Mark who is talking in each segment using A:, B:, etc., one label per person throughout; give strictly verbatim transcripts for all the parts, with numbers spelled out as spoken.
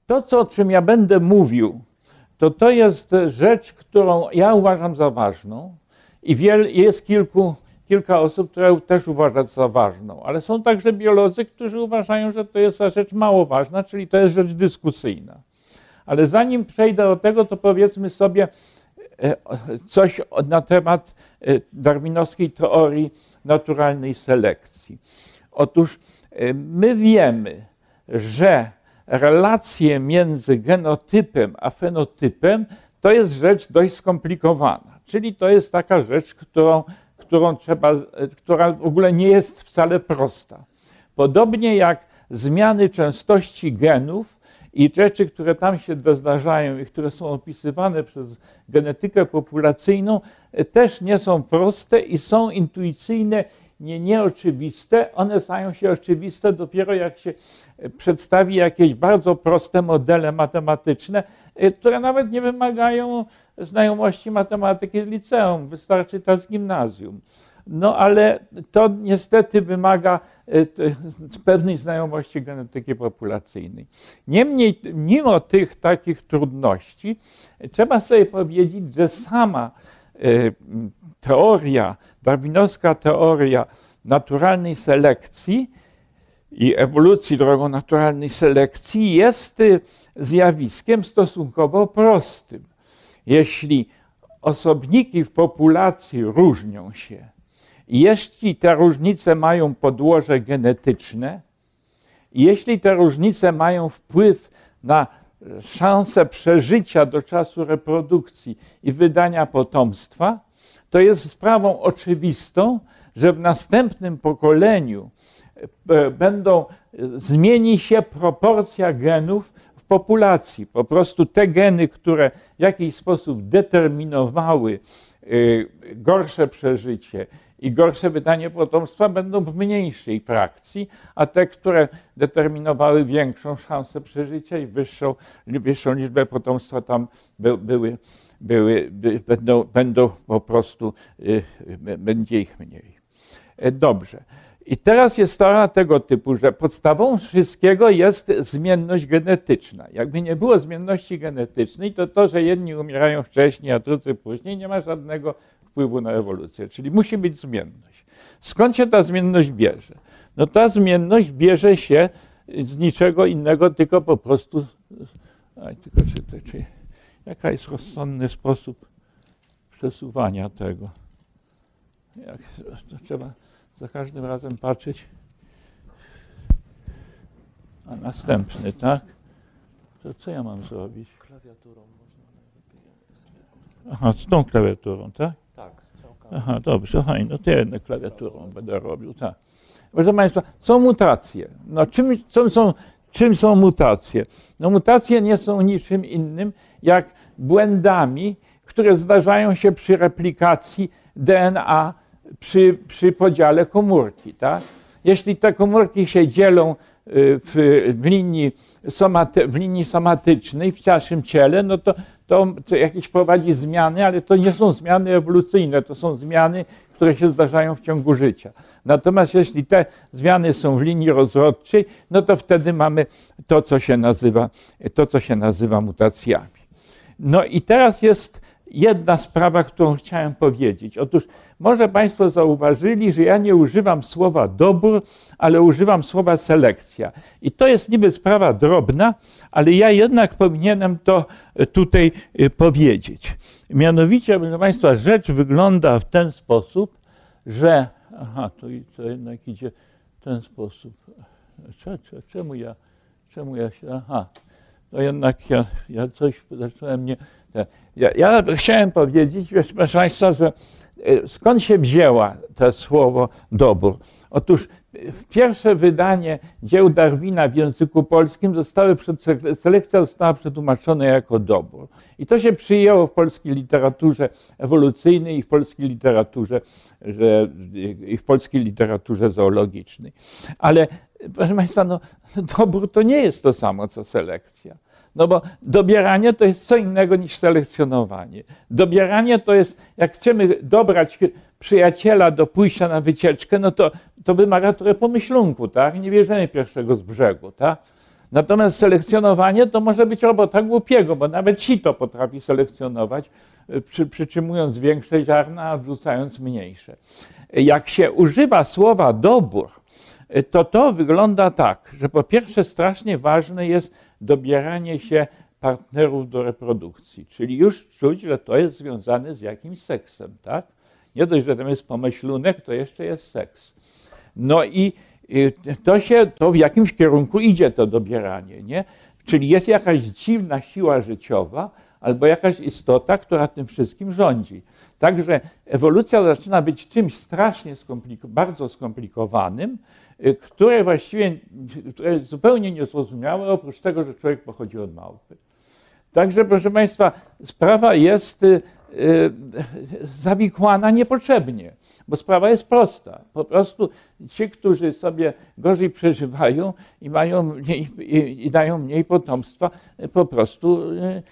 A: to, co, o czym ja będę mówił, to to jest rzecz, którą ja uważam za ważną i wiel, jest kilku, kilka osób, które też uważają za ważną, ale są także biolodzy, którzy uważają, że to jest za rzecz mało ważna, czyli to jest rzecz dyskusyjna. Ale zanim przejdę do tego, to powiedzmy sobie coś na temat darwinowskiej teorii naturalnej selekcji. Otóż my wiemy, że relacje między genotypem a fenotypem to jest rzecz dość skomplikowana. Czyli to jest taka rzecz, którą, którą trzeba, która w ogóle nie jest wcale prosta. Podobnie jak zmiany częstości genów i rzeczy, które tam się zdarzają i które są opisywane przez genetykę populacyjną, też nie są proste i są intuicyjne, nie nieoczywiste. One stają się oczywiste dopiero jak się przedstawi jakieś bardzo proste modele matematyczne, które nawet nie wymagają znajomości matematyki z liceum, wystarczy ta z gimnazjum. No ale to niestety wymaga pewnej znajomości genetyki populacyjnej. Niemniej, mimo tych takich trudności, trzeba sobie powiedzieć, że sama teoria, darwinowska teoria naturalnej selekcji i ewolucji drogą naturalnej selekcji jest zjawiskiem stosunkowo prostym. Jeśli osobniki w populacji różnią się, i jeśli te różnice mają podłoże genetyczne, i jeśli te różnice mają wpływ na szansę przeżycia do czasu reprodukcji i wydania potomstwa, to jest sprawą oczywistą, że w następnym pokoleniu będą, zmieni się proporcja genów w populacji. Po prostu te geny, które w jakiś sposób determinowały gorsze przeżycie i gorsze wydanie potomstwa, będą w mniejszej frakcji, a te, które determinowały większą szansę przeżycia i wyższą, wyższą liczbę potomstwa, tam by, były, były, by, będą, będą po prostu, y, będzie ich mniej. Dobrze. I teraz jest teoria tego typu, że podstawą wszystkiego jest zmienność genetyczna. Jakby nie było zmienności genetycznej, to to, że jedni umierają wcześniej, a drudzy później, nie ma żadnego wpływu na ewolucję. Czyli musi być zmienność. Skąd się ta zmienność bierze? No ta zmienność bierze się z niczego innego, tylko po prostu... Aj, tylko czy, czy, jaka jest rozsądny sposób przesuwania tego? Jak, to trzeba za każdym razem patrzeć. A następny, tak? To co ja mam zrobić?
B: Klawiaturą można najlepiej.
A: Aha, z tą klawiaturą, tak?
B: Tak.
A: Aha, dobrze, fajnie. No to ja jednak klawiaturą będę robił, tak. Proszę Państwa, są mutacje. No czym, czym, są, czym są mutacje? No mutacje nie są niczym innym jak błędami, które zdarzają się przy replikacji D N A przy, przy podziale komórki, tak? Jeśli te komórki się dzielą w, w, linii, somaty, w linii somatycznej, w ciałym ciele, no to, to, to jakieś prowadzi zmiany, ale to nie są zmiany ewolucyjne, to są zmiany, które się zdarzają w ciągu życia. Natomiast jeśli te zmiany są w linii rozrodczej, no to wtedy mamy to, co się nazywa, to, co się nazywa mutacjami. No i teraz jest jedna sprawa, którą chciałem powiedzieć. Otóż może Państwo zauważyli, że ja nie używam słowa dobór, ale używam słowa selekcja. I to jest niby sprawa drobna, ale ja jednak powinienem to tutaj powiedzieć. Mianowicie, proszę Państwa, rzecz wygląda w ten sposób, że... Aha, to, to jednak idzie w ten sposób. Czemu ja, czemu ja się... Aha, to jednak ja, ja coś zacząłem nie... Ja, ja chciałem powiedzieć, proszę Państwa, że skąd się wzięła to słowo dobór? Otóż pierwsze wydanie dzieł Darwina w języku polskim zostały, selekcja została przetłumaczona jako dobór. I to się przyjęło w polskiej literaturze ewolucyjnej i w polskiej literaturze, że, i w polskiej literaturze zoologicznej. Ale proszę Państwa, no, dobór to nie jest to samo, co selekcja. No bo dobieranie to jest co innego niż selekcjonowanie. Dobieranie to jest, jak chcemy dobrać przyjaciela do pójścia na wycieczkę, no to, to wymaga trochę pomyślunku, tak? Nie bierzemy pierwszego z brzegu, tak? Natomiast selekcjonowanie to może być robota głupiego, bo nawet sito potrafi selekcjonować, przy, przytrzymując większe ziarna, a wrzucając mniejsze. Jak się używa słowa dobór, to to wygląda tak, że po pierwsze strasznie ważne jest dobieranie się partnerów do reprodukcji, czyli już czuć, że to jest związane z jakimś seksem, tak? Nie dość, że tam jest pomyślunek, to jeszcze jest seks. No i to się, to w jakimś kierunku idzie to dobieranie, nie? Czyli jest jakaś dziwna siła życiowa albo jakaś istota, która tym wszystkim rządzi. Także ewolucja zaczyna być czymś strasznie skompliko- bardzo skomplikowanym, które właściwie które jest zupełnie niezrozumiałe, oprócz tego, że człowiek pochodzi od małpy. Także, proszę Państwa, sprawa jest y, y, zawikłana niepotrzebnie, bo sprawa jest prosta. Po prostu ci, którzy sobie gorzej przeżywają i, mają mniej, i, i dają mniej potomstwa, po prostu y,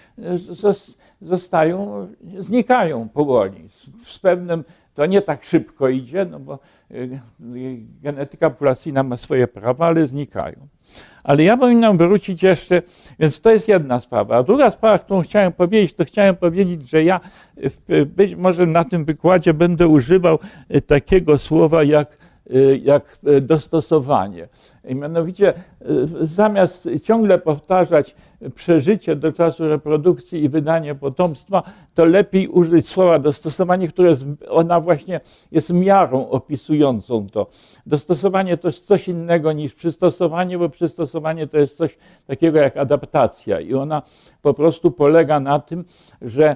A: zostają, znikają powoli. Z pewnym, to nie tak szybko idzie, no bo y, y, genetyka populacyjna ma swoje prawa, ale znikają. Ale ja powinnam wrócić jeszcze, więc to jest jedna sprawa. A druga sprawa, którą chciałem powiedzieć, to chciałem powiedzieć, że ja być może na tym wykładzie będę używał takiego słowa jak, jak dostosowanie. I mianowicie zamiast ciągle powtarzać przeżycie do czasu reprodukcji i wydanie potomstwa, to lepiej użyć słowa dostosowanie, które jest, ona właśnie jest miarą opisującą to. Dostosowanie to jest coś innego niż przystosowanie, bo przystosowanie to jest coś takiego jak adaptacja i ona po prostu polega na tym, że,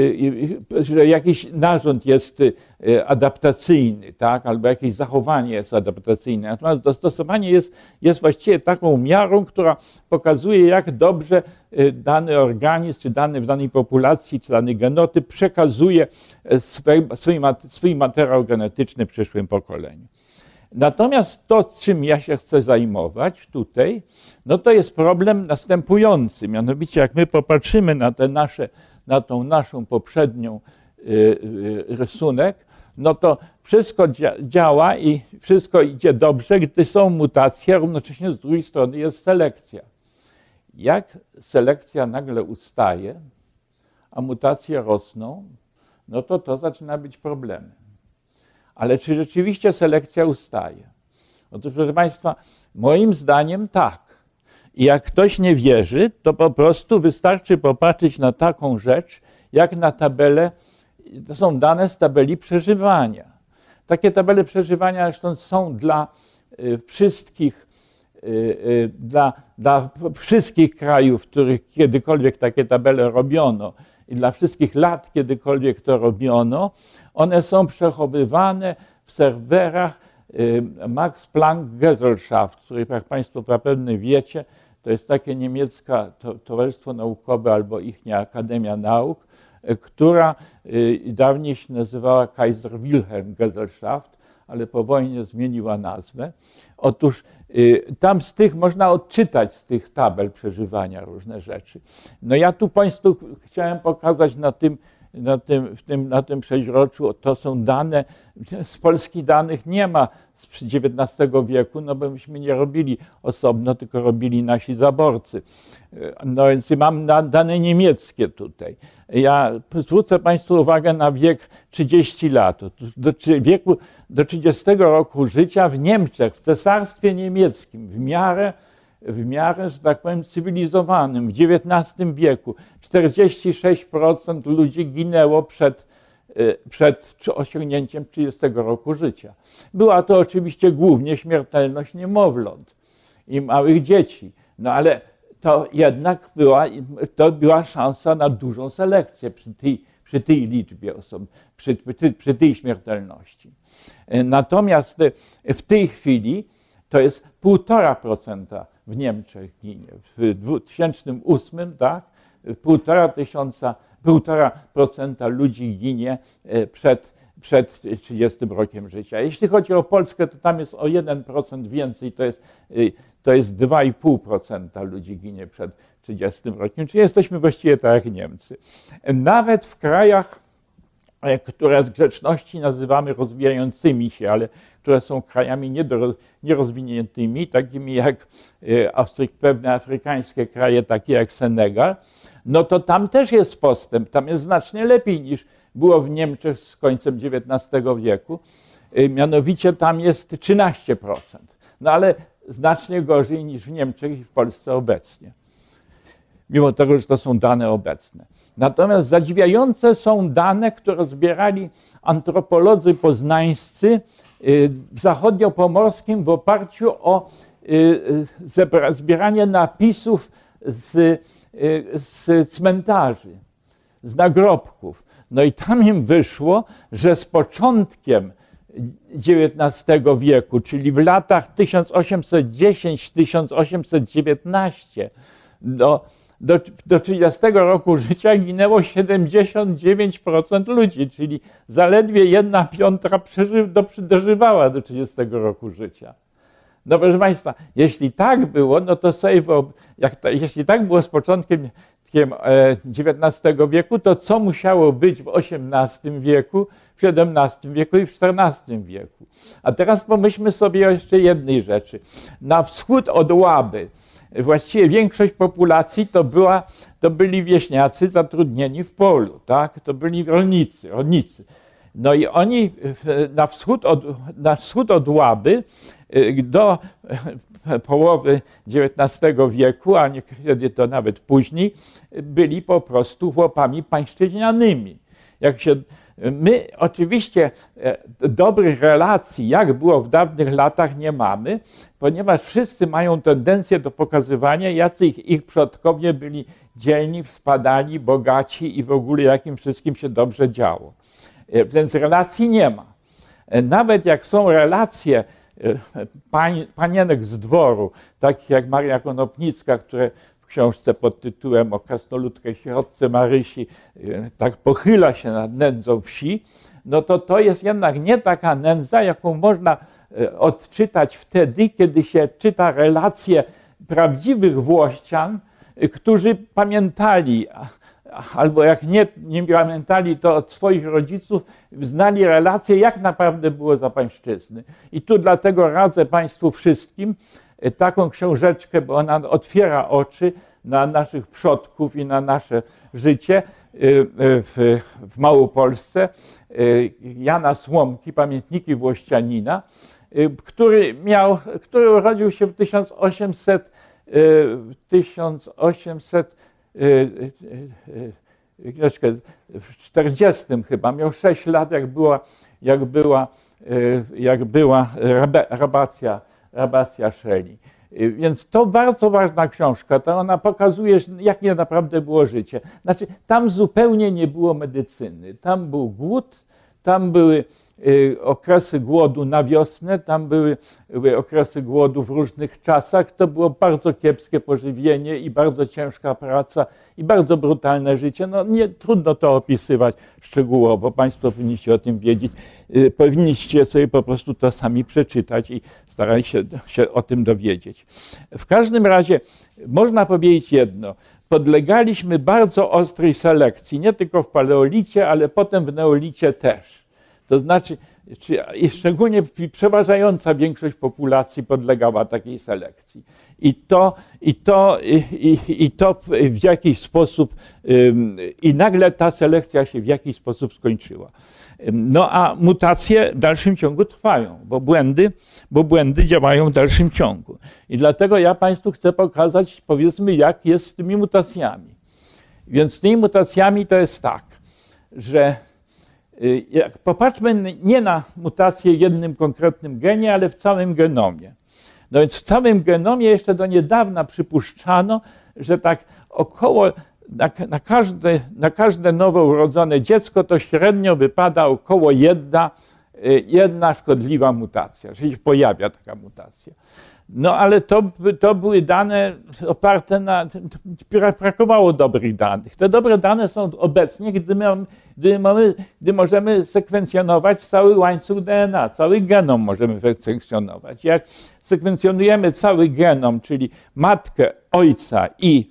A: że jakiś narząd jest adaptacyjny, tak? Albo jakieś zachowanie jest adaptacyjne. Natomiast dostosowanie jest, jest właściwie taką miarą, która pokazuje, jak dobrze dany organizm, czy dany w danej populacji, czy dany genotyp przekazuje swój, swój, swój materiał genetyczny przyszłym pokoleniu. Natomiast to, czym ja się chcę zajmować tutaj, no to jest problem następujący. Mianowicie, jak my popatrzymy na te nasze, na tą naszą poprzednią y, y, rysunek, no to wszystko dzia działa i wszystko idzie dobrze, gdy są mutacje, a równocześnie z drugiej strony jest selekcja. Jak selekcja nagle ustaje, a mutacje rosną, no to to zaczyna być problemem. Ale czy rzeczywiście selekcja ustaje? Otóż, proszę Państwa, moim zdaniem tak. I jak ktoś nie wierzy, to po prostu wystarczy popatrzeć na taką rzecz, jak na tabelę, to są dane z tabeli przeżywania. Takie tabele przeżywania zresztą są dla y, wszystkich, y, y, dla, dla wszystkich krajów, w których kiedykolwiek takie tabele robiono i dla wszystkich lat, kiedykolwiek to robiono. One są przechowywane w serwerach y, Max Planck Gesellschaft, których, jak Państwo zapewne wiecie, to jest takie niemieckie to, towarzystwo naukowe albo ichnia Akademia Nauk, która y, dawniej się nazywała Kaiser Wilhelm Gesellschaft, ale po wojnie zmieniła nazwę. Otóż y, tam z tych można odczytać z tych tabel przeżywania różne rzeczy. No ja tu Państwu chciałem pokazać na tym, na tym, w tym, na tym przeźroczu, to są dane, z Polski danych nie ma z dziewiętnastego wieku, no bo myśmy nie robili osobno, tylko robili nasi zaborcy. No więc mam dane niemieckie tutaj. Ja zwrócę Państwu uwagę na wiek trzydzieści lat. Do wieku, do trzydziestego roku życia w Niemczech, w Cesarstwie Niemieckim, w miarę w miarę, że tak powiem, cywilizowanym. W dziewiętnastym wieku czterdzieści sześć procent ludzi ginęło przed, przed osiągnięciem trzydziestego roku życia. Była to oczywiście głównie śmiertelność niemowląt i małych dzieci, no ale to jednak była, to była szansa na dużą selekcję przy tej, przy tej liczbie osób, przy, przy, przy tej śmiertelności. Natomiast w tej chwili to jest półtora procenta w Niemczech ginie. W dwa tysiące ósmym, tak, półtora tysiąca, półtora procenta ludzi ginie przed, przed trzydziestym rokiem życia. Jeśli chodzi o Polskę, to tam jest o jeden procent więcej, to jest, to jest dwa i pół procenta ludzi ginie przed trzydziestym rokiem, czyli jesteśmy właściwie tak jak Niemcy. Nawet w krajach które z grzeczności nazywamy rozwijającymi się, ale które są krajami nierozwiniętymi, takimi jak pewne afrykańskie kraje, takie jak Senegal, no to tam też jest postęp, tam jest znacznie lepiej niż było w Niemczech z końcem dziewiętnastego wieku, mianowicie tam jest trzynaście procent, no ale znacznie gorzej niż w Niemczech i w Polsce obecnie, mimo tego, że to są dane obecne. Natomiast zadziwiające są dane, które zbierali antropolodzy poznańscy w zachodniopomorskim w oparciu o zbieranie napisów z, z cmentarzy, z nagrobków. No i tam im wyszło, że z początkiem dziewiętnastego wieku, czyli w latach tysiąc osiemset dziesiąt do tysiąc osiemset dziewiętnaście, do, do, do trzydziestego roku życia ginęło siedemdziesiąt dziewięć procent ludzi, czyli zaledwie jedna piąta przeży, do, dożywała do trzydziestego roku życia. No proszę Państwa, jeśli tak było, no to sobie, jak to, jeśli tak było z początkiem dziewiętnastego wieku, to co musiało być w osiemnastym wieku, w siedemnastym wieku i w czternastym wieku. A teraz pomyślmy sobie o jeszcze jednej rzeczy. Na wschód od Łaby właściwie większość populacji to, była, to byli wieśniacy zatrudnieni w polu, tak? To byli rolnicy, rolnicy. No i oni na wschód od, na wschód od Łaby do połowy dziewiętnastego wieku, a niekiedy to nawet później, byli po prostu chłopami pańszczyźnianymi. Jak się, my oczywiście dobrych relacji, jak było w dawnych latach, nie mamy, ponieważ wszyscy mają tendencję do pokazywania, jacy ich, ich przodkowie byli dzielni, wspaniali, bogaci i w ogóle jakim wszystkim się dobrze działo. Więc relacji nie ma. Nawet jak są relacje pań, panienek z dworu, takich jak Maria Konopnicka, które w książce pod tytułem o krasnoludkę sierotce Marysi tak pochyla się nad nędzą wsi, no to to jest jednak nie taka nędza, jaką można odczytać wtedy, kiedy się czyta relacje prawdziwych włościan, którzy pamiętali, albo jak nie, nie pamiętali, to od swoich rodziców znali relacje, jak naprawdę było za pańszczyzny. I tu dlatego radzę Państwu wszystkim taką książeczkę, bo ona otwiera oczy na naszych przodków i na nasze życie w, w Małopolsce. Jana Słomki, Pamiętniki Włościanina, który miał, który urodził się w tysiąc osiemset, tysiąc osiemset w czterdziestym chyba, miał sześć lat, jak była, jak była, jak była rabacja, rabacja Shelley. Więc to bardzo ważna książka, to ona pokazuje, jakie naprawdę było życie. Znaczy, tam zupełnie nie było medycyny, tam był głód, tam były okresy głodu na wiosnę, tam były, były okresy głodu w różnych czasach, to było bardzo kiepskie pożywienie i bardzo ciężka praca i bardzo brutalne życie. No nie, trudno to opisywać szczegółowo, Państwo powinniście o tym wiedzieć, powinniście sobie po prostu to sami przeczytać i starać się, się o tym dowiedzieć. W każdym razie można powiedzieć jedno, podlegaliśmy bardzo ostrej selekcji, nie tylko w paleolicie, ale potem w neolicie też. To znaczy, czy, szczególnie przeważająca większość populacji podlegała takiej selekcji. I to, i to, i, i to w jakiś sposób, i nagle ta selekcja się w jakiś sposób skończyła. No a mutacje w dalszym ciągu trwają, bo błędy, bo błędy działają w dalszym ciągu. I dlatego ja Państwu chcę pokazać, powiedzmy, jak jest z tymi mutacjami. Więc z tymi mutacjami to jest tak, że jak popatrzmy nie na mutację w jednym konkretnym genie, ale w całym genomie. No więc w całym genomie jeszcze do niedawna przypuszczano, że tak około na, na, każde, na każde nowo urodzone dziecko to średnio wypada około jedna, jedna szkodliwa mutacja, czyli się pojawia taka mutacja. No ale to, to były dane oparte na, brakowało dobrych danych. Te dobre dane są obecnie, gdy, mamy, gdy, mamy, gdy możemy sekwencjonować cały łańcuch D N A, cały genom możemy sekwencjonować. Jak sekwencjonujemy cały genom, czyli matkę, ojca i,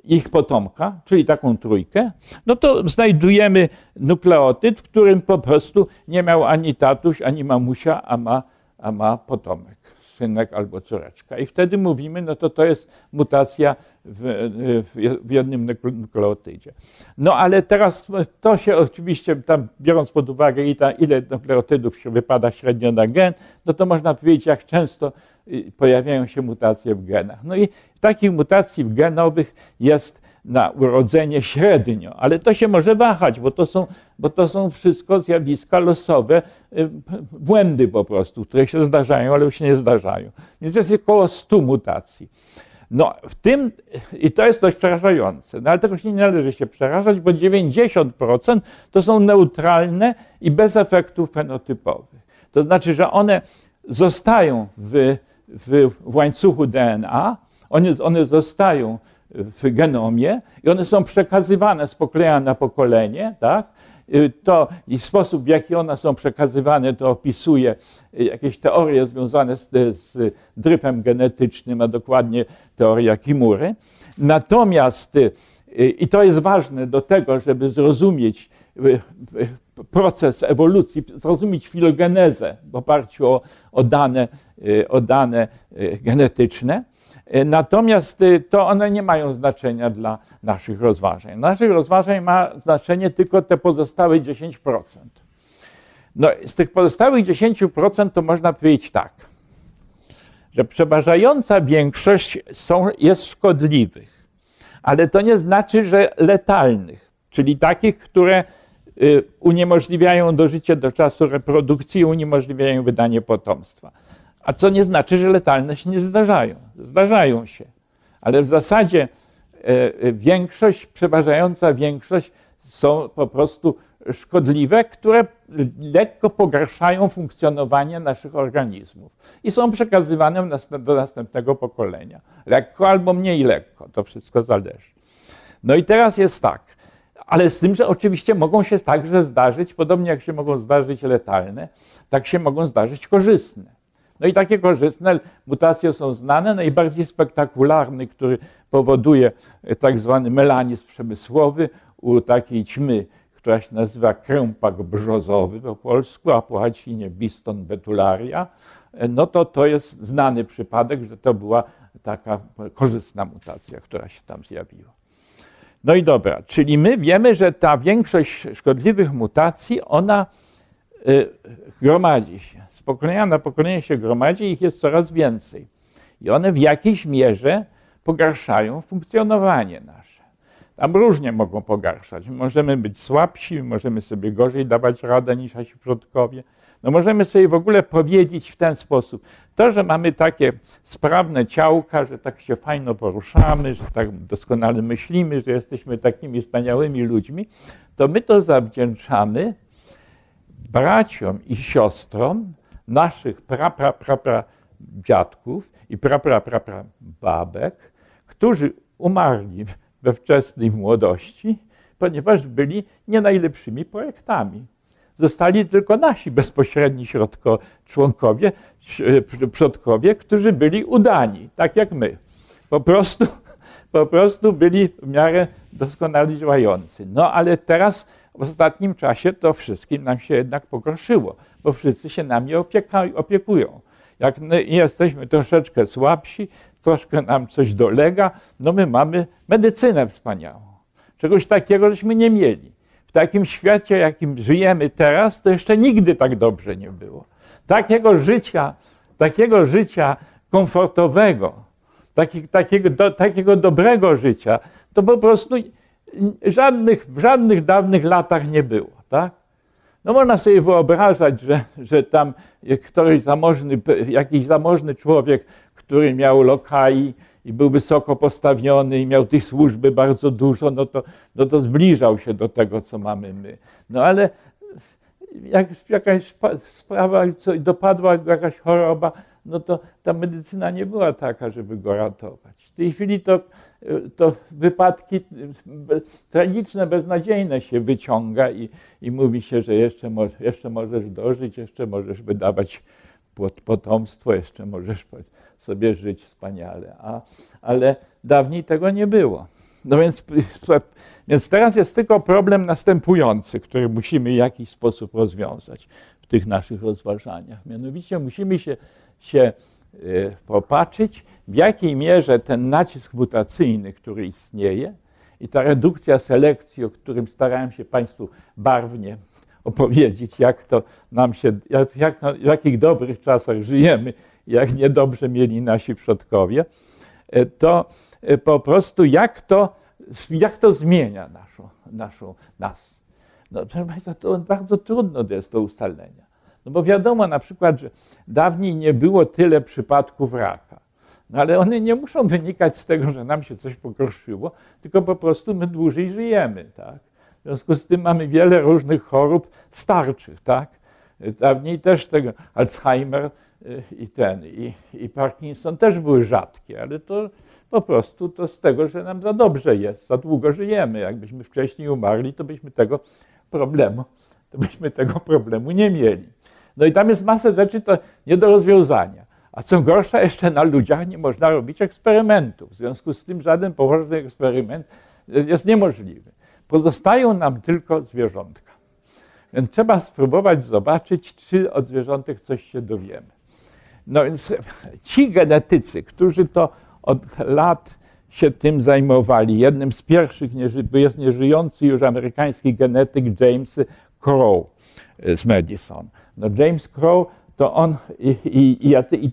A: ich potomka, czyli taką trójkę, no to znajdujemy nukleotyd, w którym po prostu nie miał ani tatuś, ani mamusia, a ma, a ma potomek, synek albo córeczka. I wtedy mówimy, no to to jest mutacja w, w jednym nukleotydzie. No ale teraz to się oczywiście, tam biorąc pod uwagę ile nukleotydów się wypada średnio na gen, no to można powiedzieć, jak często pojawiają się mutacje w genach. No i takich mutacji genowych jest na urodzenie średnio, ale to się może wahać, bo to są, bo to są wszystko zjawiska losowe, błędy po prostu, które się zdarzają, ale już się nie zdarzają. Więc jest około stu mutacji. No w tym, i to jest dość przerażające, no ale tego się nie należy się przerażać, bo dziewięćdziesiąt procent to są neutralne i bez efektów fenotypowych. To znaczy, że one zostają w, w, w łańcuchu D N A, one, one zostają w genomie i one są przekazywane z pokolenia na pokolenie, tak? To i sposób, w jaki one są przekazywane, to opisuje jakieś teorie związane z, z dryfem genetycznym, a dokładnie teoria Kimury. Natomiast, i to jest ważne do tego, żeby zrozumieć proces ewolucji, zrozumieć filogenezę w oparciu o, o, dane, o dane genetyczne. Natomiast to one nie mają znaczenia dla naszych rozważań. Naszych rozważań ma znaczenie tylko te pozostałe dziesięć procent. No, z tych pozostałych dziesięć procent to można powiedzieć tak, że przeważająca większość są, jest szkodliwych, ale to nie znaczy, że letalnych, czyli takich, które uniemożliwiają dożycie do czasu reprodukcji i uniemożliwiają wydanie potomstwa. A co nie znaczy, że letalne się nie zdarzają. Zdarzają się. Ale w zasadzie większość, przeważająca większość są po prostu szkodliwe, które lekko pogarszają funkcjonowanie naszych organizmów i są przekazywane do następnego pokolenia. Lekko albo mniej lekko, to wszystko zależy. No i teraz jest tak, ale z tym, że oczywiście mogą się także zdarzyć, podobnie jak się mogą zdarzyć letalne, tak się mogą zdarzyć korzystne. No i takie korzystne mutacje są znane. Najbardziej spektakularny, który powoduje tak zwany melanizm przemysłowy u takiej ćmy, która się nazywa krępak brzozowy po polsku, a po łacinie Biston betularia, no to to jest znany przypadek, że to była taka korzystna mutacja, która się tam zjawiła. No i dobra, czyli my wiemy, że ta większość szkodliwych mutacji, ona y, gromadzi się. Z pokolenia na pokolenie się gromadzi, ich jest coraz więcej. I one w jakiejś mierze pogarszają funkcjonowanie nasze. Tam różnie mogą pogarszać. Możemy być słabsi, możemy sobie gorzej dawać radę niż nasi przodkowie. No możemy sobie w ogóle powiedzieć w ten sposób. To, że mamy takie sprawne ciałka, że tak się fajno poruszamy, że tak doskonale myślimy, że jesteśmy takimi wspaniałymi ludźmi, to my to zawdzięczamy braciom i siostrom naszych pra, pra, pra, pra dziadków i pra, pra, pra, pra babek, którzy umarli we wczesnej młodości, ponieważ byli nie najlepszymi projektami. Zostali tylko nasi bezpośredni środko, członkowie, przodkowie, którzy byli udani, tak jak my. Po prostu, po prostu byli w miarę doskonale działający. No ale teraz w ostatnim czasie to wszystkim nam się jednak pogorszyło, bo wszyscy się nami opieka, opiekują. Jak jesteśmy troszeczkę słabsi, troszkę nam coś dolega, no my mamy medycynę wspaniałą. Czegoś takiego żeśmy nie mieli. W takim świecie, jakim żyjemy teraz, to jeszcze nigdy tak dobrze nie było. Takiego życia, takiego życia komfortowego, taki, takiego, do, takiego dobrego życia, to po prostu żadnych, w żadnych dawnych latach nie było. Tak? No można sobie wyobrażać, że, że tam któryś zamożny, jakiś zamożny człowiek, który miał lokai i był wysoko postawiony i miał tej służby bardzo dużo, no to, no to zbliżał się do tego, co mamy my. No ale jak jakaś sprawa, co dopadła jakaś choroba, no to ta medycyna nie była taka, żeby go ratować. W tej chwili to, to wypadki tragiczne, beznadziejne się wyciąga i, i mówi się, że jeszcze, jeszcze możesz dożyć, jeszcze możesz wydawać potomstwo, jeszcze możesz sobie żyć wspaniale. A, ale dawniej tego nie było. No więc, więc teraz jest tylko problem następujący, który musimy w jakiś sposób rozwiązać w tych naszych rozważaniach. Mianowicie musimy się, się popatrzeć, w jakiej mierze ten nacisk mutacyjny, który istnieje, i ta redukcja selekcji, o którym starałem się Państwu barwnie opowiedzieć, jak to nam się, jak, jak na, w jakich dobrych czasach żyjemy, jak niedobrze mieli nasi przodkowie, to po prostu jak to, jak to zmienia naszą, naszą, nas. No, proszę Państwa, to bardzo trudno jest do ustalenia. No bo wiadomo na przykład, że dawniej nie było tyle przypadków raka. No ale one nie muszą wynikać z tego, że nam się coś pogorszyło, tylko po prostu my dłużej żyjemy, tak? W związku z tym mamy wiele różnych chorób starczych, tak? Dawniej też tego Alzheimer i ten, i, i Parkinson też były rzadkie, ale to po prostu to z tego, że nam za dobrze jest, za długo żyjemy. Jakbyśmy wcześniej umarli, to byśmy tego problemu, to byśmy tego problemu nie mieli. No i tam jest masę rzeczy to nie do rozwiązania. A co gorsza, jeszcze na ludziach nie można robić eksperymentów. W związku z tym żaden poważny eksperyment jest niemożliwy. Pozostają nam tylko zwierzątka. Więc trzeba spróbować zobaczyć, czy od zwierzątek coś się dowiemy. No więc ci genetycy, którzy to od lat się tym zajmowali, jednym z pierwszych jest nieżyjący już amerykański genetyk James Crow z Madison. No James Crow to on i, i, i,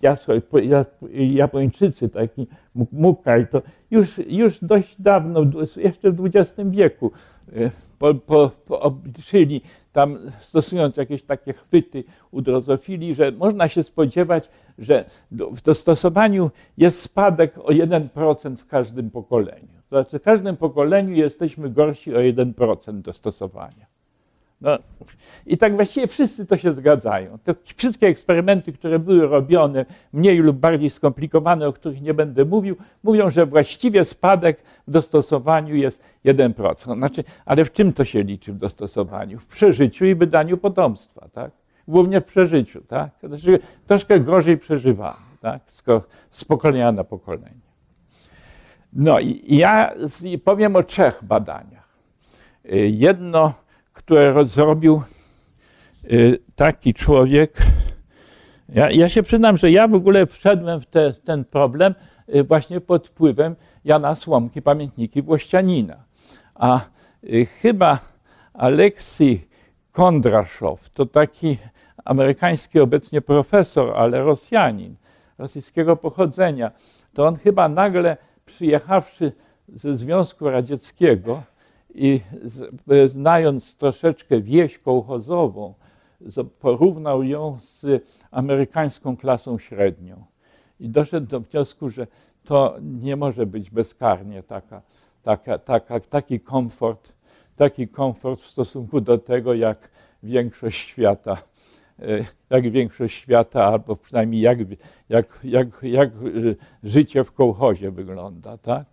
A: i Japończycy, taki Mukai, to już, już dość dawno, jeszcze w dwudziestym wieku po, po, po obliczyli, tam stosując jakieś takie chwyty u drozofilii, że można się spodziewać, że w dostosowaniu jest spadek o jeden procent w każdym pokoleniu. To znaczy w każdym pokoleniu jesteśmy gorsi o jeden procent dostosowania. No, i tak właściwie wszyscy to się zgadzają. Te wszystkie eksperymenty, które były robione, mniej lub bardziej skomplikowane, o których nie będę mówił, mówią, że właściwie spadek w dostosowaniu jest jeden procent. Znaczy, ale w czym to się liczy w dostosowaniu? W przeżyciu i wydaniu potomstwa, tak? Głównie w przeżyciu, tak? Znaczy, troszkę gorzej przeżywamy, tak? Z pokolenia na pokolenie. No i ja powiem o trzech badaniach. Jedno, które zrobił taki człowiek. Ja, ja się przyznam, że ja w ogóle wszedłem w te, ten problem właśnie pod wpływem Jana Słomki, Pamiętniki Włościanina. A chyba Aleksij Kondraszow, to taki amerykański obecnie profesor, ale Rosjanin, rosyjskiego pochodzenia, to on chyba nagle przyjechawszy ze Związku Radzieckiego i znając troszeczkę wieś kołchozową, porównał ją z amerykańską klasą średnią. I doszedł do wniosku, że to nie może być bezkarnie taka, taka, taka, taki komfort, taki komfort w stosunku do tego, jak większość świata, jak większość świata, albo przynajmniej jak, jak, jak, jak życie w kołchozie wygląda, tak?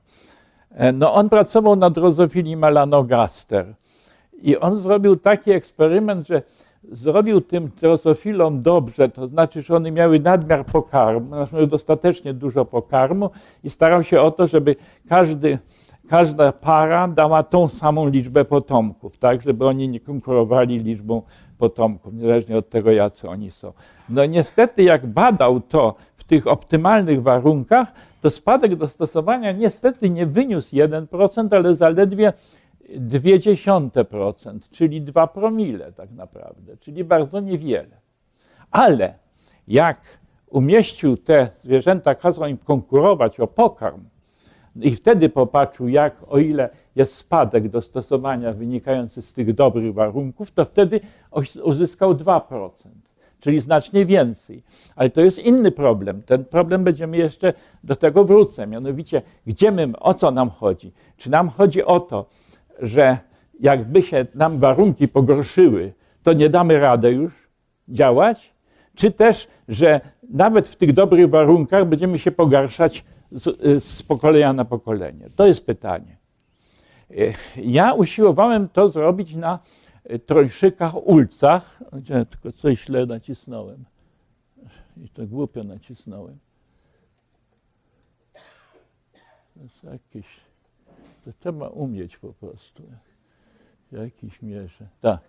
A: No on pracował na drozofilii melanogaster i on zrobił taki eksperyment, że zrobił tym drozofilom dobrze, to znaczy, że one miały nadmiar pokarmu, miały dostatecznie dużo pokarmu i starał się o to, żeby każdy, każda para dała tą samą liczbę potomków, tak, żeby oni nie konkurowali liczbą potomków, niezależnie od tego, jacy oni są. No niestety, jak badał to w tych optymalnych warunkach, to spadek dostosowania niestety nie wyniósł jeden procent, ale zaledwie zero przecinek dwa procent, czyli dwa promile tak naprawdę, czyli bardzo niewiele. Ale jak umieścił te zwierzęta, kazał im konkurować o pokarm i wtedy popatrzył, jak, o ile jest spadek dostosowania wynikający z tych dobrych warunków, to wtedy uzyskał dwa procent. Czyli znacznie więcej. Ale to jest inny problem. Ten problem będziemy jeszcze do tego wrócę. Mianowicie, gdzie my, o co nam chodzi? Czy nam chodzi o to, że jakby się nam warunki pogorszyły, to nie damy rady już działać? Czy też, że nawet w tych dobrych warunkach będziemy się pogarszać z, z pokolenia na pokolenie? To jest pytanie. Ja usiłowałem to zrobić na trojszykach ulcach, gdzie tylko coś źle nacisnąłem i to głupio nacisnąłem. To jest jakieś, To trzeba umieć po prostu w jakiejś mierze. Tak.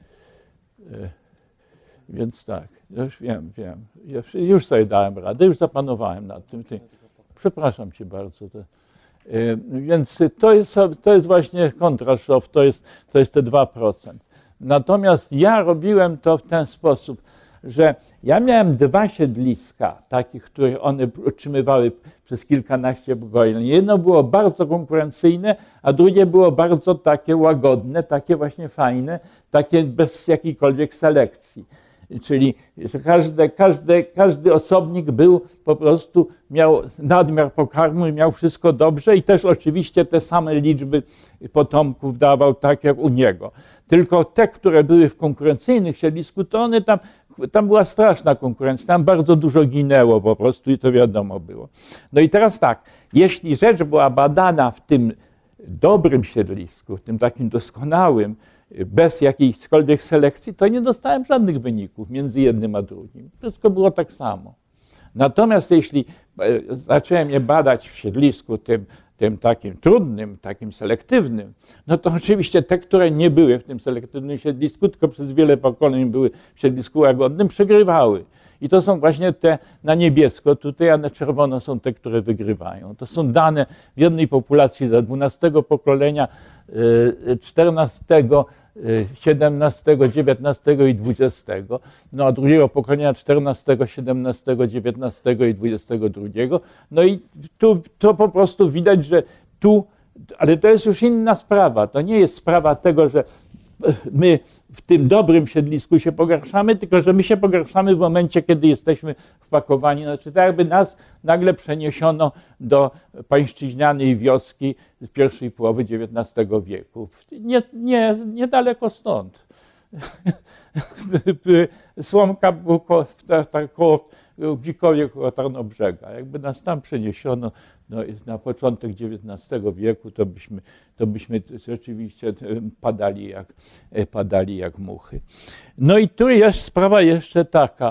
A: E, więc tak, już wiem, wiem. Ja już sobie dałem radę, już zapanowałem nad tym. Ty, przepraszam cię bardzo. To, e, więc to jest, to jest właśnie kontraszow, to jest, to jest te dwa procent. Natomiast ja robiłem to w ten sposób, że ja miałem dwa siedliska, takich, które one utrzymywały przez kilkanaście pokoleń. Jedno było bardzo konkurencyjne, a drugie było bardzo takie łagodne, takie właśnie fajne, takie bez jakiejkolwiek selekcji. Czyli że każdy, każdy, każdy osobnik był po prostu, miał nadmiar pokarmu i miał wszystko dobrze i też oczywiście te same liczby potomków dawał tak jak u niego. Tylko te, które były w konkurencyjnych siedlisku, to one tam, tam była straszna konkurencja, tam bardzo dużo ginęło po prostu i to wiadomo było. No i teraz tak, jeśli rzecz była badana w tym dobrym siedlisku, w tym takim doskonałym, bez jakiejkolwiek selekcji, to nie dostałem żadnych wyników między jednym a drugim. Wszystko było tak samo. Natomiast jeśli zacząłem je badać w siedlisku tym, tym takim trudnym, takim selektywnym, no to oczywiście te, które nie były w tym selektywnym siedlisku, tylko przez wiele pokoleń były w siedlisku łagodnym, przegrywały. I to są właśnie te na niebiesko tutaj, a na czerwono są te, które wygrywają. To są dane w jednej populacji za dwunastego pokolenia, czternastego, siedemnastego, dziewiętnastego i dwudziestego, no a drugiego pokolenia czternastego, siedemnastego, dziewiętnastego i dwudziestego drugiego. No i tu to po prostu widać, że tu, ale to jest już inna sprawa. To nie jest sprawa tego, że my w tym dobrym siedlisku się pogarszamy, tylko że my się pogarszamy w momencie, kiedy jesteśmy wpakowani. Znaczy tak jakby nas nagle przeniesiono do pańszczyźnianej wioski z pierwszej połowy dziewiętnastego wieku. Nie, nie, niedaleko stąd. Słomka było koło Bzikowie, koło Tarnobrzega. Jakby nas tam przeniesiono no, na początek dziewiętnastego wieku, to byśmy, to byśmy rzeczywiście padali jak, padali jak muchy. No i tu jest sprawa jeszcze taka.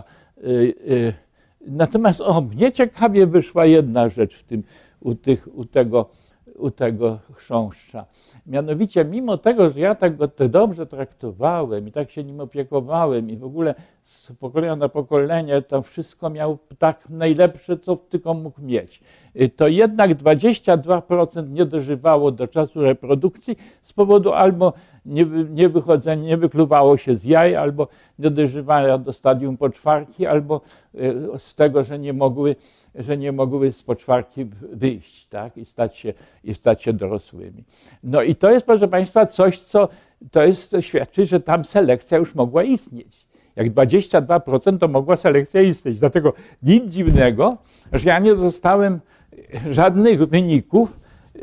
A: Natomiast o, mnie ciekawie wyszła jedna rzecz w tym, u, tych, u, tego, u tego chrząszcza. Mianowicie, mimo tego, że ja tak go to dobrze traktowałem i tak się nim opiekowałem i w ogóle z pokolenia na pokolenie to wszystko miał tak najlepsze, co tylko mógł mieć, to jednak dwadzieścia dwa procent nie dożywało do czasu reprodukcji z powodu albo niewychodzenia, nie wykluwało się z jaj, albo nie dożywania do stadium poczwarki, albo z tego, że nie mogły, że nie mogły z poczwarki wyjść, tak, i stać się, i stać się dorosłymi. No i to jest, proszę Państwa, coś, co to, jest, to świadczy, że tam selekcja już mogła istnieć. Jak dwadzieścia dwa procent to mogła selekcja istnieć. Dlatego nic dziwnego, że ja nie dostałem żadnych wyników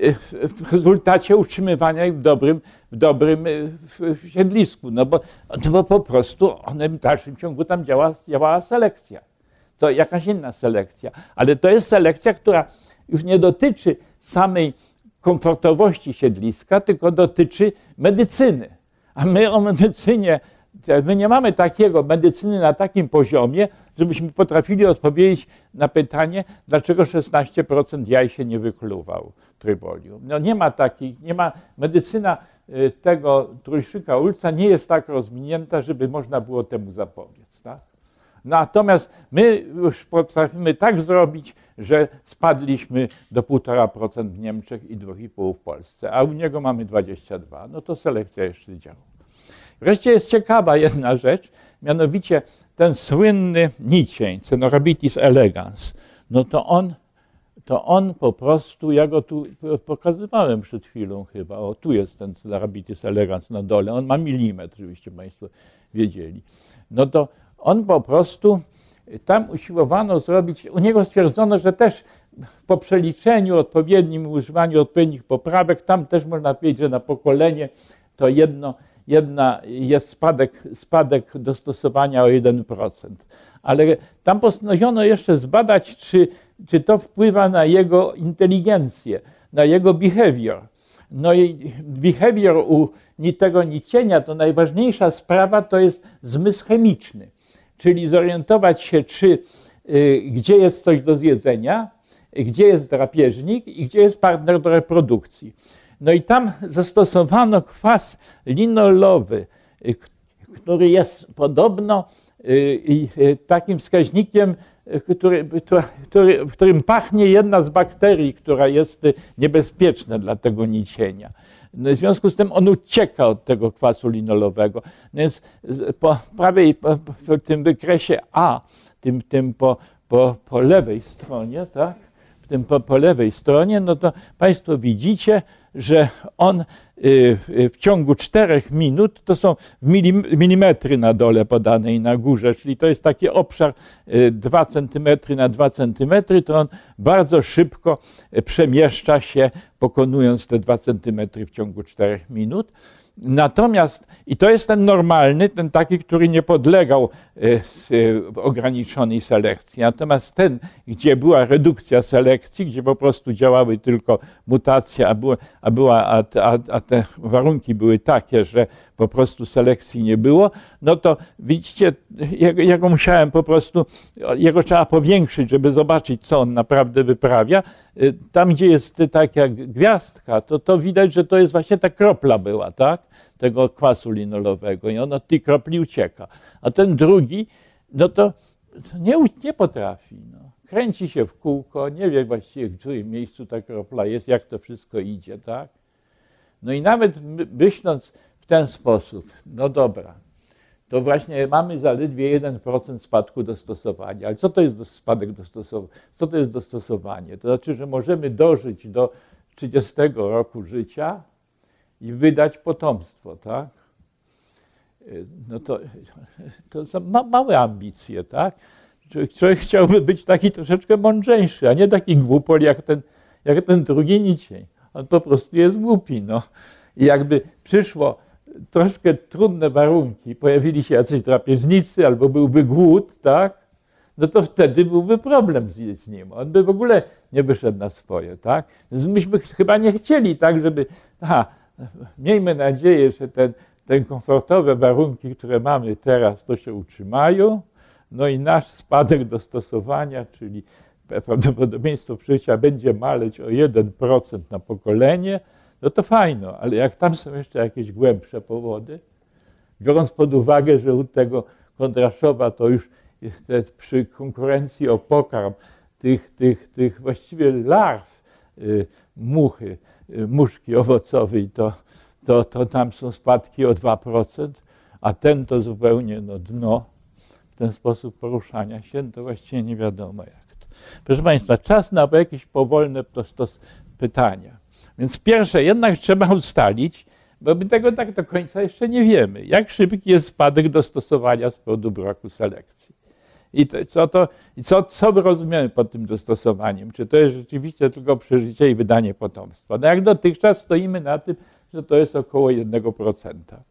A: w rezultacie utrzymywania ich w dobrym, w dobrym w siedlisku. No bo, no bo po prostu one w dalszym ciągu tam działa, działała selekcja. To jakaś inna selekcja. Ale to jest selekcja, która już nie dotyczy samej komfortowości siedliska, tylko dotyczy medycyny. A my o medycynie, my nie mamy takiego medycyny na takim poziomie, żebyśmy potrafili odpowiedzieć na pytanie, dlaczego szesnaście procent jaj się nie wykluwał trybolium. No nie ma takiej, nie ma, medycyna tego trójszyka Ulca nie jest tak rozwinięta, żeby można było temu zapobiec. Tak? Natomiast my już potrafimy tak zrobić, że spadliśmy do półtora procent w Niemczech i dwa i pół procent w Polsce, a u niego mamy dwadzieścia dwa procent. No to selekcja jeszcze działa. Wreszcie jest ciekawa jedna rzecz, mianowicie ten słynny nicień, Caenorhabditis elegans, no to on, to on po prostu, ja go tu pokazywałem przed chwilą chyba, o tu jest ten Caenorhabditis elegans na dole, on ma milimetr, żebyście Państwo wiedzieli. No to on po prostu, tam usiłowano zrobić, u niego stwierdzono, że też po przeliczeniu, odpowiednim używaniu odpowiednich poprawek, tam też można powiedzieć, że na pokolenie to jedno, jedna jest spadek, spadek dostosowania o jeden procent. Ale tam postanowiono jeszcze zbadać, czy, czy to wpływa na jego inteligencję, na jego behavior. No i behavior u tego nicienia, to najważniejsza sprawa to jest zmysł chemiczny. Czyli zorientować się, czy, y, gdzie jest coś do zjedzenia, gdzie jest drapieżnik i gdzie jest partner do reprodukcji. No i tam zastosowano kwas linolowy, który jest podobno takim wskaźnikiem, który, który, w którym pachnie jedna z bakterii, która jest niebezpieczna dla tego nicienia. No w związku z tym on ucieka od tego kwasu linolowego. Więc po prawej, po, w tym wykresie A, tym, tym po, po, po lewej stronie, tak? W tym po, po lewej stronie, no to Państwo widzicie, że on w ciągu czterech minut, to są milimetry na dole podane i na górze, czyli to jest taki obszar dwa centymetry na dwa centymetry, to on bardzo szybko przemieszcza się, pokonując te dwa centymetry w ciągu czterech minut. Natomiast, i to jest ten normalny, ten taki, który nie podlegał ograniczonej selekcji. Natomiast ten, gdzie była redukcja selekcji, gdzie po prostu działały tylko mutacje, a, była, a, była, a, a, a te warunki były takie, że po prostu selekcji nie było, no to widzicie, jego, jego musiałem po prostu, jego trzeba powiększyć, żeby zobaczyć, co on naprawdę wyprawia. Tam, gdzie jest taka gwiazdka, to, to widać, że to jest właśnie ta kropla była, tak? Tego kwasu linolowego i on od tej kropli ucieka. A ten drugi, no to nie, nie potrafi. No. Kręci się w kółko, nie wie właściwie, w którym miejscu ta kropla jest, jak to wszystko idzie, tak? No i nawet myśląc w ten sposób, no dobra, to właśnie mamy zaledwie jeden procent spadku dostosowania. Ale co to jest spadek dostosowania? Co to jest dostosowanie? To znaczy, że możemy dożyć do trzydziestego roku życia i wydać potomstwo, tak? No to, to są ma, małe ambicje, tak? Człowiek chciałby być taki troszeczkę mądrzejszy, a nie taki głupol jak ten, jak ten drugi nicień. On po prostu jest głupi, no. I jakby przyszło troszkę trudne warunki, pojawili się jacyś drapieżnicy albo byłby głód, tak? No to wtedy byłby problem z, z nim. On by w ogóle nie wyszedł na swoje, tak? Więc myśmy chyba nie chcieli tak, żeby... Aha, miejmy nadzieję, że ten, te komfortowe warunki, które mamy teraz, to się utrzymają. No i nasz spadek dostosowania, czyli prawdopodobieństwo przeżycia będzie maleć o jeden procent na pokolenie, no to fajno, ale jak tam są jeszcze jakieś głębsze powody, biorąc pod uwagę, że u tego Kondraszowa to już jest przy konkurencji o pokarm tych, tych, tych właściwie larw y, muchy, y, muszki owocowej, to, to, to tam są spadki o dwa procent, a ten to zupełnie no, dno. W ten sposób poruszania się, to właściwie nie wiadomo jak to. Proszę Państwa, czas na jakieś powolne prostos pytania. Więc pierwsze, jednak trzeba ustalić, bo my tego tak do końca jeszcze nie wiemy, jak szybki jest spadek dostosowania z powodu braku selekcji. I to, co, to, i co, co my rozumiemy pod tym dostosowaniem? Czy to jest rzeczywiście tylko przeżycie i wydanie potomstwa? No jak dotychczas stoimy na tym, że to jest około jednego procenta.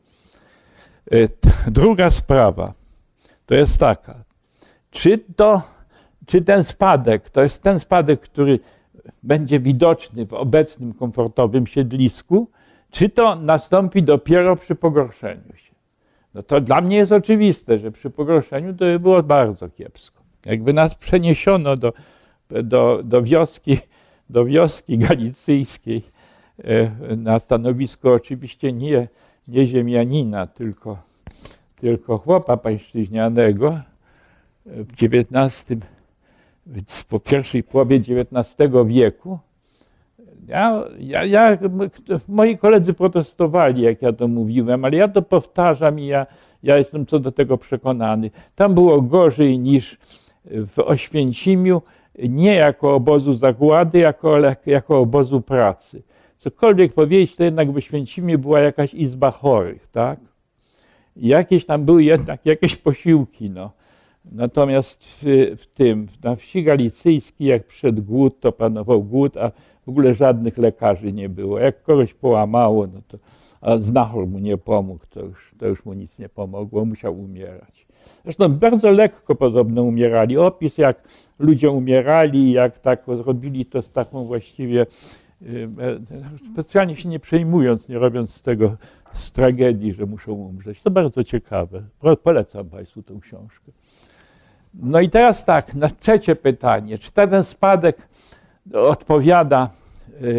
A: Druga sprawa to jest taka, czy, to, czy ten spadek, to jest ten spadek, który będzie widoczny w obecnym komfortowym siedlisku, czy to nastąpi dopiero przy pogorszeniu się? No to dla mnie jest oczywiste, że przy pogorszeniu to by było bardzo kiepsko. Jakby nas przeniesiono do, do, do, wioski, do wioski galicyjskiej na stanowisko oczywiście nie, nie ziemianina, tylko, tylko chłopa pańszczyźnianego w dziewiętnastym, po pierwszej połowie dziewiętnastego wieku. Ja, ja, ja, moi koledzy protestowali, jak ja to mówiłem, ale ja to powtarzam i ja, ja jestem co do tego przekonany. Tam było gorzej niż w Oświęcimiu, nie jako obozu zagłady, jako, jako obozu pracy. Cokolwiek powiedzieć, to jednak w Oświęcimiu była jakaś izba chorych, tak? I jakieś tam były jednak jakieś posiłki, no. Natomiast w, w tym, na wsi galicyjskiej, jak przyszedł głód, to panował głód, a w ogóle żadnych lekarzy nie było. Jak kogoś połamało, no to a znachor mu nie pomógł, to już, to już mu nic nie pomogło, musiał umierać. Zresztą bardzo lekko podobno umierali. Opis, jak ludzie umierali, jak tak robili to z taką właściwie, specjalnie się nie przejmując, nie robiąc z tego z tragedii, że muszą umrzeć. To bardzo ciekawe. Polecam Państwu tę książkę. No i teraz tak, na trzecie pytanie. Czy ten spadek odpowiada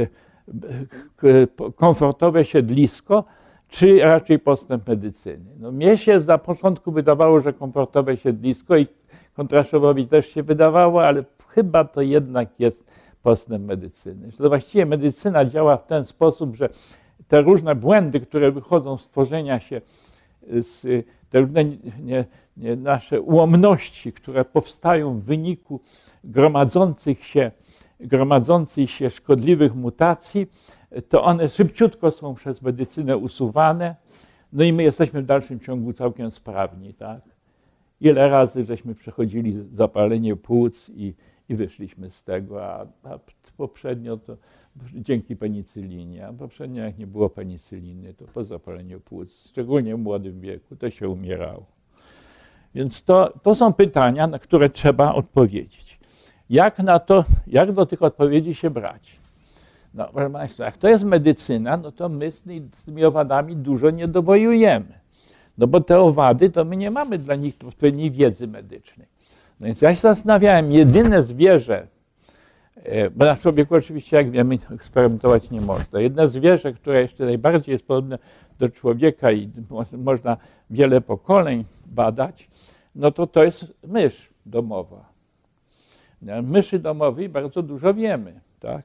A: komfortowe siedlisko, czy raczej postęp medycyny. No, mnie się na początku wydawało, że komfortowe siedlisko i Kontraszowowi też się wydawało, ale chyba to jednak jest postęp medycyny. Że właściwie medycyna działa w ten sposób, że te różne błędy, które wychodzą z tworzenia się, z, te różne nie, nie, nasze ułomności, które powstają w wyniku gromadzących się, gromadzących się szkodliwych mutacji, to one szybciutko są przez medycynę usuwane, no i my jesteśmy w dalszym ciągu całkiem sprawni, tak? Ile razy żeśmy przechodzili zapalenie płuc i, i wyszliśmy z tego, a, a poprzednio to dzięki penicylinie, a poprzednio jak nie było penicyliny, to po zapaleniu płuc, szczególnie w młodym wieku, to się umierało. Więc to, to są pytania, na które trzeba odpowiedzieć. Jak na to, jak do tych odpowiedzi się brać? No, proszę Państwa, jak to jest medycyna, no to my z, z tymi owadami dużo nie dowojujemy. No bo te owady, to my nie mamy dla nich odpowiedniej wiedzy medycznej. No więc ja się zastanawiałem, jedyne zwierzę, bo na człowieku oczywiście, jak wiemy, eksperymentować nie można. Jedno zwierzę, które jeszcze najbardziej jest podobne do człowieka i można wiele pokoleń badać, no to to jest mysz domowa. Myszy domowej bardzo dużo wiemy, tak?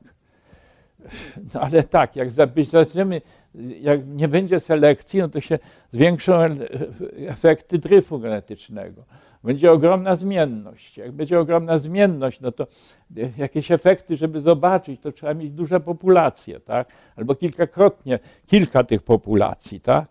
A: No ale tak, jak zapiszemy, jak nie będzie selekcji, no to się zwiększą efekty dryfu genetycznego. Będzie ogromna zmienność. Jak będzie ogromna zmienność, no to jakieś efekty, żeby zobaczyć, to trzeba mieć duże populacje, tak? Albo kilkakrotnie, kilka tych populacji, tak?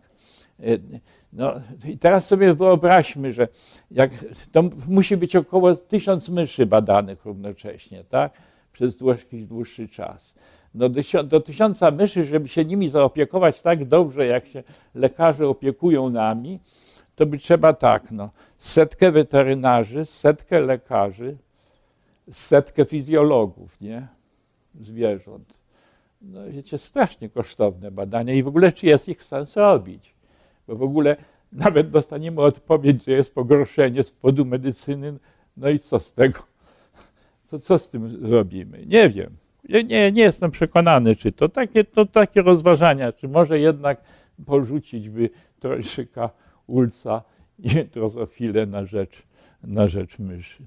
A: No i teraz sobie wyobraźmy, że jak, to musi być około tysiąc myszy badanych równocześnie, tak? Przez jakiś dłuższy czas. No do, do tysiąca myszy, żeby się nimi zaopiekować tak dobrze, jak się lekarze opiekują nami, to by trzeba tak, no, setkę weterynarzy, setkę lekarzy, setkę fizjologów, nie? Zwierząt. No wiecie, strasznie kosztowne badania i w ogóle czy jest ich sens robić? Bo w ogóle nawet dostaniemy odpowiedź, że jest pogorszenie z powodu medycyny, no i co z tego? Co, co z tym zrobimy? Nie wiem. Ja nie, nie jestem przekonany, czy to takie, to takie rozważania, czy może jednak porzucić by trojszyka, ulca i drozofilę na rzecz, na rzecz myszy.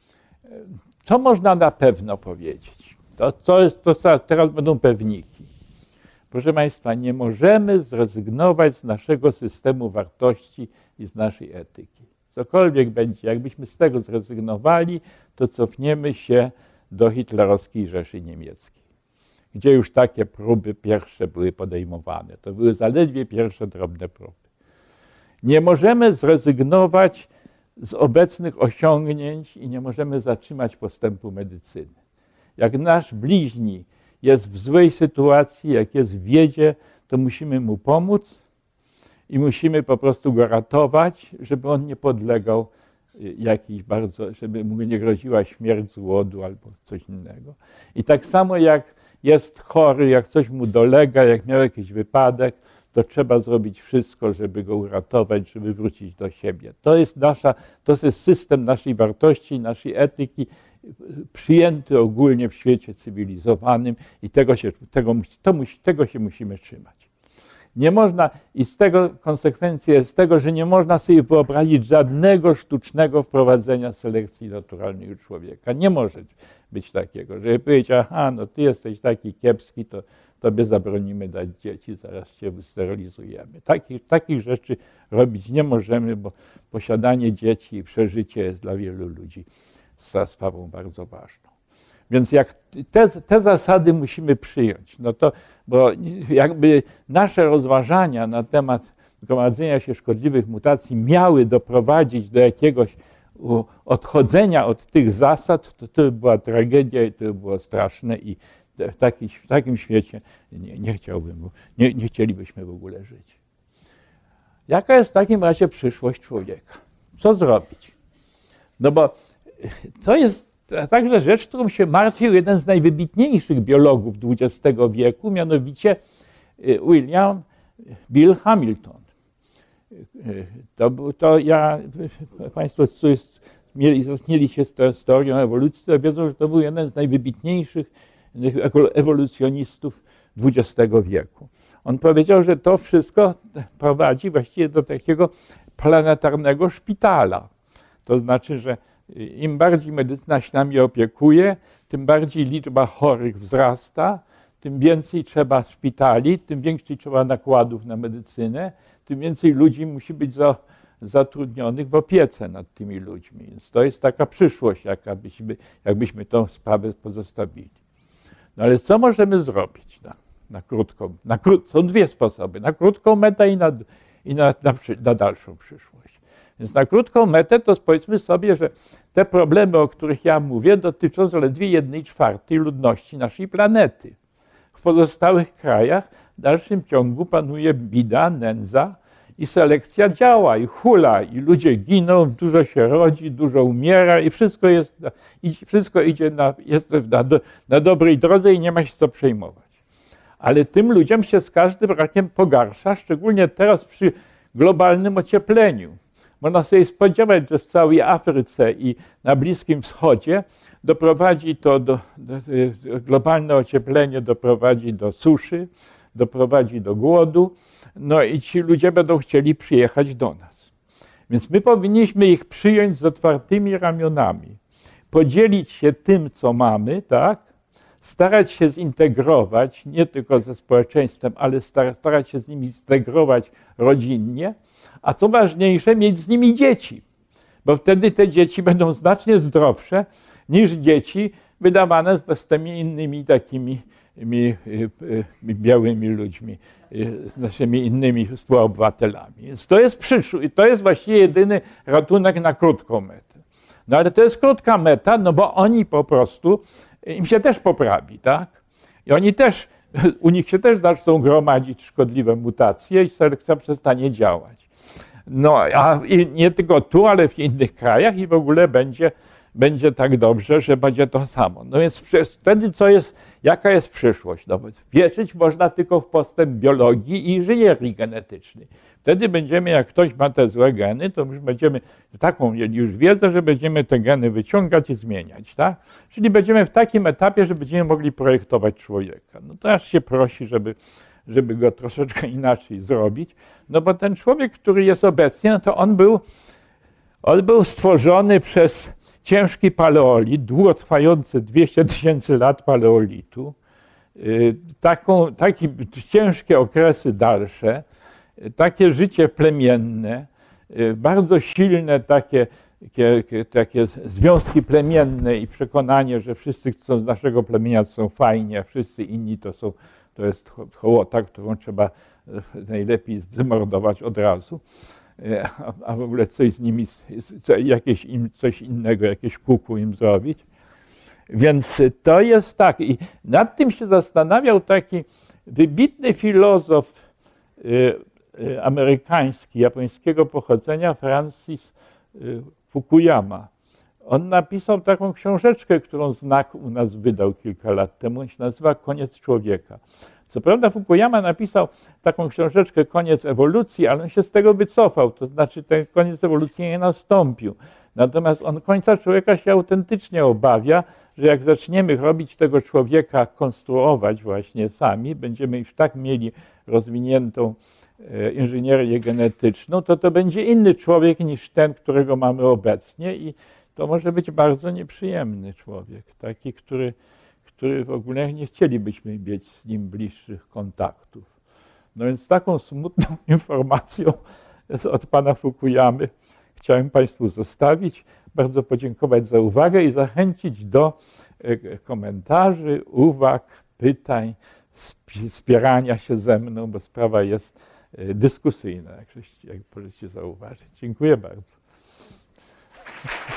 A: Co można na pewno powiedzieć? To, to jest, to teraz będą pewniki. Proszę Państwa, nie możemy zrezygnować z naszego systemu wartości i z naszej etyki. Cokolwiek będzie, jakbyśmy z tego zrezygnowali, to cofniemy się do hitlerowskiej Rzeszy Niemieckiej, gdzie już takie próby pierwsze były podejmowane. To były zaledwie pierwsze drobne próby. Nie możemy zrezygnować z obecnych osiągnięć i nie możemy zatrzymać postępu medycyny. Jak nasz bliźni jest w złej sytuacji, jak jest w biedzie, to musimy mu pomóc i musimy po prostu go ratować, żeby on nie podlegał jakiś bardzo, żeby mu nie groziła śmierć z głodu albo coś innego. I tak samo jak jest chory, jak coś mu dolega, jak miał jakiś wypadek, to trzeba zrobić wszystko, żeby go uratować, żeby wrócić do siebie. To jest nasza, to jest system naszej wartości, naszej etyki, przyjęty ogólnie w świecie cywilizowanym i tego się, tego, to musi, tego się musimy trzymać. Nie można, i z tego konsekwencja jest tego, że nie można sobie wyobrazić żadnego sztucznego wprowadzenia selekcji naturalnej u człowieka. Nie może być takiego, żeby powiedzieć, aha, no ty jesteś taki kiepski, to tobie zabronimy dać dzieci, zaraz cię wysterylizujemy. Takich, takich rzeczy robić nie możemy, bo posiadanie dzieci i przeżycie jest dla wielu ludzi sprawą bardzo ważną. Więc jak te, te zasady musimy przyjąć, no to, bo jakby nasze rozważania na temat gromadzenia się szkodliwych mutacji miały doprowadzić do jakiegoś odchodzenia od tych zasad, to to by była tragedia i to by było straszne i w, taki, w takim świecie nie, nie chciałbym, nie, nie chcielibyśmy w ogóle żyć. Jaka jest w takim razie przyszłość człowieka? Co zrobić? No bo to jest także rzecz, którą się martwił jeden z najwybitniejszych biologów dwudziestego wieku, mianowicie William Bill Hamilton. To, to ja, Państwo, co jest, mieli, zaczęli się z, z teorią ewolucji, to wiedzą, że to był jeden z najwybitniejszych ewolucjonistów dwudziestego wieku. On powiedział, że to wszystko prowadzi właściwie do takiego planetarnego szpitala. To znaczy, że im bardziej medycyna się nami opiekuje, tym bardziej liczba chorych wzrasta, tym więcej trzeba szpitali, tym więcej trzeba nakładów na medycynę, tym więcej ludzi musi być za, zatrudnionych w opiece nad tymi ludźmi. Więc to jest taka przyszłość, jakbyśmy, jakbyśmy tą sprawę pozostawili. No ale co możemy zrobić na, na krótką? Na krót, są dwie sposoby, na krótką metę i na, i na, na, na dalszą przyszłość. Więc na krótką metę to powiedzmy sobie, że te problemy, o których ja mówię, dotyczą zaledwie jednej czwartej ludności naszej planety. W pozostałych krajach w dalszym ciągu panuje bida, nędza i selekcja działa i hula i ludzie giną, dużo się rodzi, dużo umiera i wszystko, jest, i wszystko idzie na, jest na, na dobrej drodze i nie ma się co przejmować. Ale tym ludziom się z każdym rokiem pogarsza, szczególnie teraz przy globalnym ociepleniu. Można sobie spodziewać, że w całej Afryce i na Bliskim Wschodzie doprowadzi to do, do, do globalne ocieplenie doprowadzi do suszy, doprowadzi do głodu, no i ci ludzie będą chcieli przyjechać do nas. Więc my powinniśmy ich przyjąć z otwartymi ramionami, podzielić się tym, co mamy, tak? Starać się zintegrować, nie tylko ze społeczeństwem, ale starać się z nimi zintegrować rodzinnie, a co ważniejsze, mieć z nimi dzieci, bo wtedy te dzieci będą znacznie zdrowsze niż dzieci wydawane z tymi innymi takimi mi, białymi ludźmi, z naszymi innymi współobywatelami. Więc to jest przyszłość, to jest właściwie jedyny ratunek na krótką metę. No ale to jest krótka meta, no bo oni po prostu, im się też poprawi, tak? I oni też, u nich się też zaczną gromadzić szkodliwe mutacje i selekcja przestanie działać. No, a i nie tylko tu, ale w innych krajach i w ogóle będzie, będzie tak dobrze, że będzie to samo. No więc wtedy co jest, jaka jest przyszłość? No, wierzyć można tylko w postęp biologii i inżynierii genetycznej. Wtedy będziemy, jak ktoś ma te złe geny, to już będziemy taką mieli już wiedzę, że będziemy te geny wyciągać i zmieniać, tak? Czyli będziemy w takim etapie, że będziemy mogli projektować człowieka. No to aż się prosi, żeby żeby go troszeczkę inaczej zrobić, no bo ten człowiek, który jest obecnie, no to on był, on był stworzony przez ciężki paleolit, długotrwający dwieście tysięcy lat paleolitu, taką, takie ciężkie okresy dalsze, takie życie plemienne, bardzo silne takie, takie, takie związki plemienne i przekonanie, że wszyscy z naszego plemienia są fajni, a wszyscy inni to są To jest hołota, którą trzeba najlepiej zamordować od razu, a, a w ogóle coś z nimi, jakieś im, coś innego, jakieś kuku im zrobić. Więc to jest tak. I nad tym się zastanawiał taki wybitny filozof y, amerykański, japońskiego pochodzenia, Francis Fukuyama. On napisał taką książeczkę, którą Znak u nas wydał kilka lat temu. On się nazywa Koniec człowieka. Co prawda Fukuyama napisał taką książeczkę Koniec ewolucji, ale on się z tego wycofał. To znaczy ten koniec ewolucji nie nastąpił. Natomiast on końca człowieka się autentycznie obawia, że jak zaczniemy robić tego człowieka, konstruować właśnie sami, będziemy już tak mieli rozwiniętą inżynierię genetyczną, to to będzie inny człowiek niż ten, którego mamy obecnie i to może być bardzo nieprzyjemny człowiek, taki, który, który w ogóle nie chcielibyśmy mieć z nim bliższych kontaktów. No więc taką smutną informacją od pana Fukuyamy chciałem Państwu zostawić, bardzo podziękować za uwagę i zachęcić do komentarzy, uwag, pytań, spierania się ze mną, bo sprawa jest dyskusyjna, jak, jak możecie zauważyć. Dziękuję bardzo.